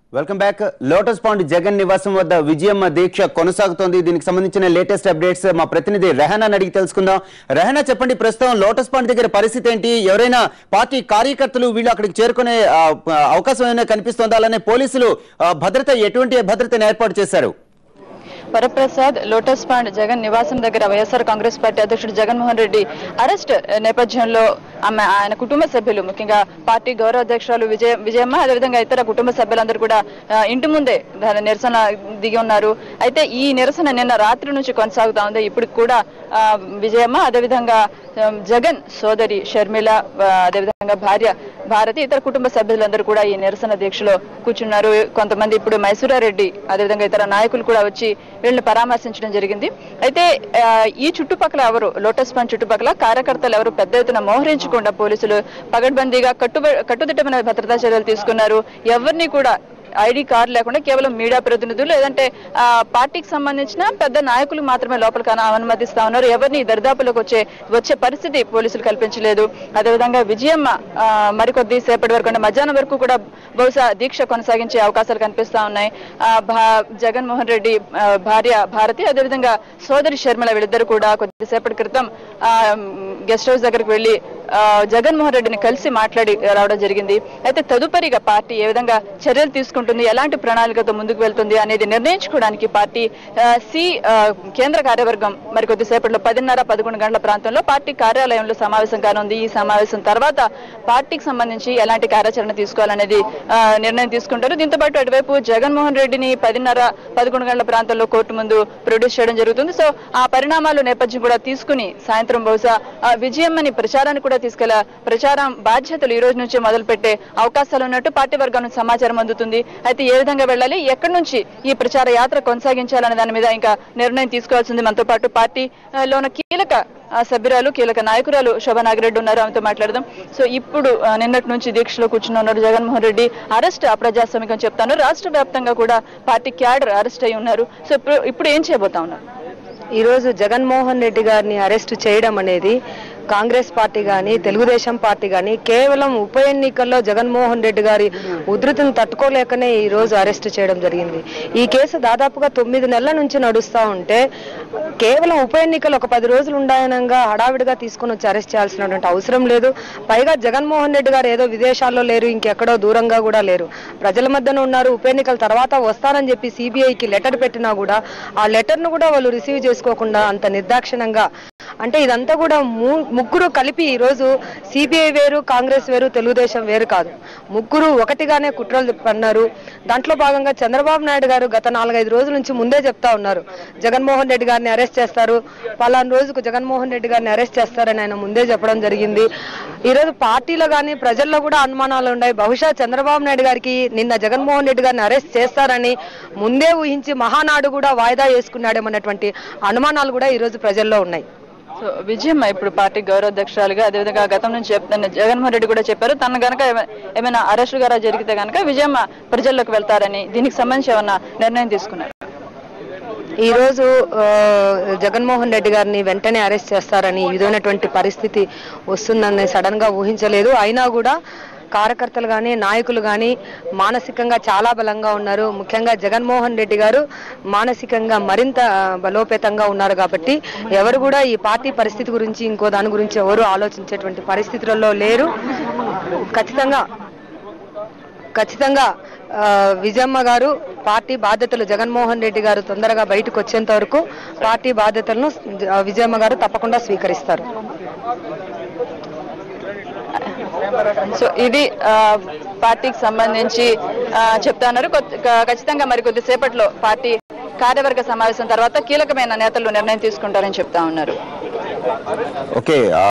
Welcome back. Lotus pond Jagan నివాసం వద్ద విజయమ్మ దీక్ష కొనసాగుతోంది. దీనికి సంబంధించిన లేటెస్ట్ అప్డేట్స్ మా ప్రతినిధి రెహానా అడిగి తెలుసుకుందాం. రెహానా, చెప్పండి, ప్రస్తుతం లోటస్ పాండ్ దగ్గర పరిస్థితి ఏంటి? ఎవరైనా పార్టీ కార్యకర్తలు వీళ్ళు అక్కడికి చేరుకునే అవకాశం ఏమైనా కనిపిస్తోందా? అలానే పోలీసులు ఎటువంటి భద్రతను ఏర్పాటు చేశారు? వరప్రసాద్, లోటస్ పాండ్ జగన్ నివాసం దగ్గర వైఎస్ఆర్ కాంగ్రెస్ పార్టీ అధ్యక్షుడు జగన్మోహన్ రెడ్డి అరెస్ట్ నేపథ్యంలో ఆయన కుటుంబ సభ్యులు, ముఖ్యంగా పార్టీ గౌరవ అధ్యక్షురాలు విజయమ్మ, అదేవిధంగా ఇతర కుటుంబ సభ్యులందరూ కూడా ఇంటి ముందే నిరసన దిగి ఉన్నారు. అయితే ఈ నిరసన నిన్న రాత్రి నుంచి కొనసాగుతా ఉంది. ఇప్పుడు కూడా విజయమ్మ, అదేవిధంగా జగన్ సోదరి షర్మిల, అదేవిధంగా భార్య భారతి, ఇతర కుటుంబ సభ్యులందరూ కూడా ఈ నిరసన దీక్షలో కూర్చున్నారు. కొంతమంది ఇప్పుడు మైసూరారెడ్డి, అదేవిధంగా ఇతర నాయకులు కూడా వచ్చి వీళ్ళని పరామర్శించడం జరిగింది. అయితే ఈ చుట్టుపక్కల ఎవరు, లోటస్ పాండ్ చుట్టుపక్కల కార్యకర్తలు ఎవరు పెద్ద ఎత్తున మోహరించకుండా పోలీసులు పగడ్బందీగా కట్టుదిట్టమైన భద్రతా చర్యలు తీసుకున్నారు. ఎవరిని కూడా ఐడి కార్డు లేకుండా కేవలం మీడియా ప్రతినిధులు లేదంటే పార్టీకి సంబంధించిన పెద్ద నాయకులు మాత్రమే లోపలికి అనుమతిస్తా ఉన్నారు. ఎవరిని దరిదాపులకు వచ్చే పరిస్థితి పోలీసులు కల్పించలేదు. అదేవిధంగా విజయమ్మ మరికొద్ది సేపటి వరకు అంటే మధ్యాహ్నం వరకు కూడా బహుశా దీక్ష కొనసాగించే అవకాశాలు కనిపిస్తా ఉన్నాయి. జగన్మోహన్ రెడ్డి భార్య భారతి, అదేవిధంగా సోదరి షర్మిల, వీళ్ళిద్దరు కూడా కొద్దిసేపటి క్రితం గెస్ట్ హౌస్ దగ్గరికి వెళ్లి జగన్మోహన్ రెడ్డిని కలిసి మాట్లాడి రావడం జరిగింది. అయితే తదుపరిగా పార్టీ ఏ విధంగా చర్యలు తీసుకుంటుంది, ఎలాంటి ప్రణాళికతో ముందుకు వెళ్తుంది అనేది నిర్ణయించుకోవడానికి పార్టీ కేంద్ర కార్యవర్గం మరికొద్దిసేపట్లో 10:30-11 గంటల ప్రాంతంలో పార్టీ కార్యాలయంలో సమావేశం కానుంది. ఈ సమావేశం తర్వాత పార్టీకి సంబంధించి ఎలాంటి కార్యాచరణ తీసుకోవాలనేది నిర్ణయం తీసుకుంటారు. దీంతో పాటు అటువైపు జగన్మోహన్ రెడ్డిని 10:30-11 గంటల ప్రాంతంలో కోర్టు ముందు ప్రొడ్యూస్ చేయడం జరుగుతుంది. సో ఆ పరిణామాలు నేపథ్యం కూడా తీసుకుని సాయంత్రం బహుశా విజయమ్మని ప్రచారాన్ని కూడా ప్రచారం బాధ్యతలు ఈ రోజు నుంచే మొదలు పెట్టే అవకాశాలు ఉన్నట్టు పార్టీ వర్గం నుంచి సమాచారం అందుతుంది. అయితే ఏ విధంగా వెళ్ళాలి, ఎక్కడి నుంచి ఈ ప్రచార యాత్ర కొనసాగించాలనే దాని మీద ఇంకా నిర్ణయం తీసుకోవాల్సింది. మనతో పాటు పార్టీలోని కీలక సభ్యురాలు, కీలక నాయకురాలు శోభా నాగిరెడ్డి ఉన్నారు. ఆమెతో మాట్లాడదాం. సో ఇప్పుడు నిన్నటి నుంచి దీక్షలో కూర్చుని ఉన్నారు జగన్మోహన్ రెడ్డి. అరెస్ట్ అప్రజాస్వామికం చెప్తాను. రాష్ట్ర వ్యాప్తంగా కూడా పార్టీ క్యాడర్ అరెస్ట్ అయి ఉన్నారు. సో ఇప్పుడు ఏం చేయబోతా ఉన్నారు? ఈ రోజు జగన్మోహన్ రెడ్డి గారిని అరెస్ట్ చేయడం అనేది కాంగ్రెస్ పార్టీ కానీ తెలుగుదేశం పార్టీ కానీ కేవలం ఉప ఎన్నికల్లో జగన్మోహన్ రెడ్డి గారి ఉధృతిని తట్టుకోలేకనే ఈ రోజు అరెస్ట్ చేయడం జరిగింది. ఈ కేసు దాదాపుగా 9 నెలల నుంచి నడుస్తూ ఉంటే కేవలం ఉప ఎన్నికలు ఒక 10 రోజులు ఉండాయనంగా హడావిడిగా తీసుకొని వచ్చి అరెస్ట్ చేయాల్సినటువంటి అవసరం లేదు. పైగా జగన్మోహన్ రెడ్డి గారు ఏదో విదేశాల్లో లేరు, ఇంకెక్కడో దూరంగా కూడా లేరు, ప్రజల మధ్యన ఉన్నారు. ఉప ఎన్నికల తర్వాత వస్తారని చెప్పి సిబిఐకి లెటర్ పెట్టినా కూడా ఆ లెటర్ను కూడా వాళ్ళు రిసీవ్ చేసుకోకుండా అంత నిర్దాక్షిణంగా, అంటే ఇదంతా కూడా ముగ్గురు కలిపి ఈరోజు సిబిఐ వేరు, కాంగ్రెస్ వేరు, తెలుగుదేశం వేరు కాదు, ముగ్గురు ఒకటిగానే కుట్రలు పన్నారు. దాంట్లో భాగంగా చంద్రబాబు నాయుడు గారు గత 4-5 రోజుల నుంచి ముందే చెప్తా ఉన్నారు, జగన్మోహన్ రెడ్డి గారిని అరెస్ట్ చేస్తారు, పలానా రోజుకు జగన్మోహన్ రెడ్డి గారిని అరెస్ట్ చేస్తారని ఆయన ముందే చెప్పడం జరిగింది. ఈరోజు పార్టీలో కానీ ప్రజల్లో కూడా అనుమానాలు ఉన్నాయి. బహుశా చంద్రబాబు నాయుడు గారికి నిన్న జగన్మోహన్ రెడ్డి గారిని అరెస్ట్ చేస్తారని ముందే ఊహించి మహానాడు కూడా వాయిదా వేసుకున్నాడేమన్నటువంటి అనుమానాలు కూడా ఈరోజు ప్రజల్లో ఉన్నాయి. సో విజయమ్మ ఇప్పుడు పార్టీ గౌరవ అధ్యక్షురాలుగా, అదేవిధంగా గతం నుంచి జగన్మోహన్ రెడ్డి కూడా చెప్పారు, తన గనక ఏమైనా అరెస్టు గారా జరిగితే కనుక విజయమ్మ ప్రజల్లోకి వెళ్తారని. దీనికి సంబంధించి ఏమన్నా నిర్ణయం తీసుకున్నారు? ఈ రోజు జగన్మోహన్ రెడ్డి గారిని వెంటనే అరెస్ట్ చేస్తారని ఈ విధమైనటువంటి పరిస్థితి వస్తుందని సడన్ గా ఊహించలేదు. అయినా కూడా కార్యకర్తలు కానీ నాయకులు కానీ మానసికంగా చాలా బలంగా ఉన్నారు. ముఖ్యంగా జగన్మోహన్ రెడ్డి గారు మానసికంగా మరింత బలోపేతంగా ఉన్నారు. కాబట్టి ఎవరు కూడా ఈ పార్టీ పరిస్థితి గురించి ఇంకో దాని గురించి ఎవరు ఆలోచించేటువంటి పరిస్థితులలో లేరు. ఖచ్చితంగా విజయమ్మ గారు పార్టీ బాధ్యతలు, జగన్మోహన్ రెడ్డి గారు తొందరగా బయటకు వచ్చేంత వరకు పార్టీ బాధ్యతలను విజయమ్మ గారు తప్పకుండా స్వీకరిస్తారు. సో ఇది పార్టీకి సంబంధించి చెప్తున్నారు. ఖచ్చితంగా మరి కొద్దిసేపట్లో పార్టీ కార్యవర్గ సమావేశం తర్వాత కీలకమైన నేతలు నిర్ణయం తీసుకుంటారని చెప్తా ఉన్నారు. ఓకే.